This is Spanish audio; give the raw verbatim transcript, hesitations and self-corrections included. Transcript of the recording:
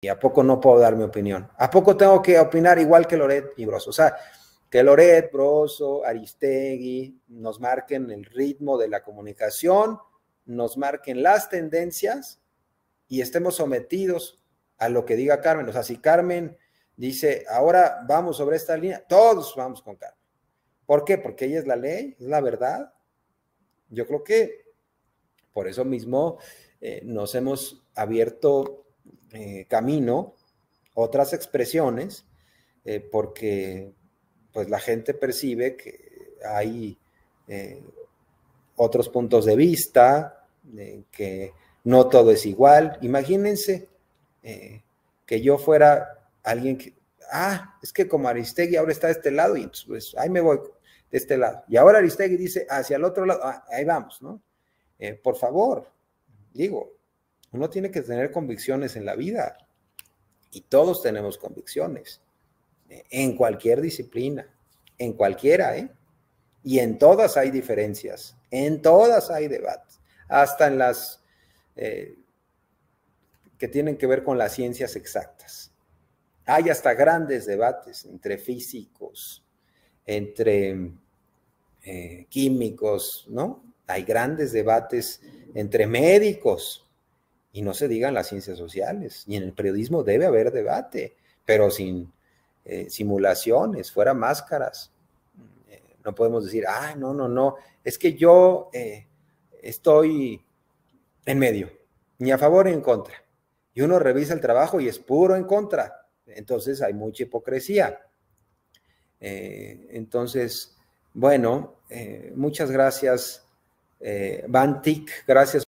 ¿Y a poco no puedo dar mi opinión? ¿A poco tengo que opinar igual que Loret y Broso? O sea, que Loret, Broso, Aristegui nos marquen el ritmo de la comunicación, nos marquen las tendencias y estemos sometidos a lo que diga Carmen. O sea, si Carmen dice, ahora vamos sobre esta línea, todos vamos con Carmen. ¿Por qué? Porque ella es la ley, es la verdad. Yo creo que por eso mismo eh, nos hemos abierto eh, camino, otras expresiones, eh, porque pues la gente percibe que hay eh, otros puntos de vista, eh, que no todo es igual. Imagínense eh, que yo fuera alguien que, ah, es que como Aristegui ahora está de este lado y entonces pues, ahí me voy de este lado. Y ahora Aristegui dice hacia el otro lado, ah, ahí vamos, ¿no? Eh, por favor, digo, uno tiene que tener convicciones en la vida y todos tenemos convicciones eh, en cualquier disciplina, en cualquiera, ¿eh? Y en todas hay diferencias, en todas hay debates, hasta en las eh, que tienen que ver con las ciencias exactas. Hay hasta grandes debates entre físicos, entre eh, químicos, ¿no? Hay grandes debates entre médicos y no se digan las ciencias sociales. Y en el periodismo debe haber debate, pero sin eh, simulaciones, fuera máscaras. Eh, no podemos decir, ah, no, no, no, es que yo eh, estoy en medio, ni a favor ni en contra. Y uno revisa el trabajo y es puro en contra. Entonces hay mucha hipocresía. Eh, entonces, bueno, eh, muchas gracias, eh, Bantic, gracias.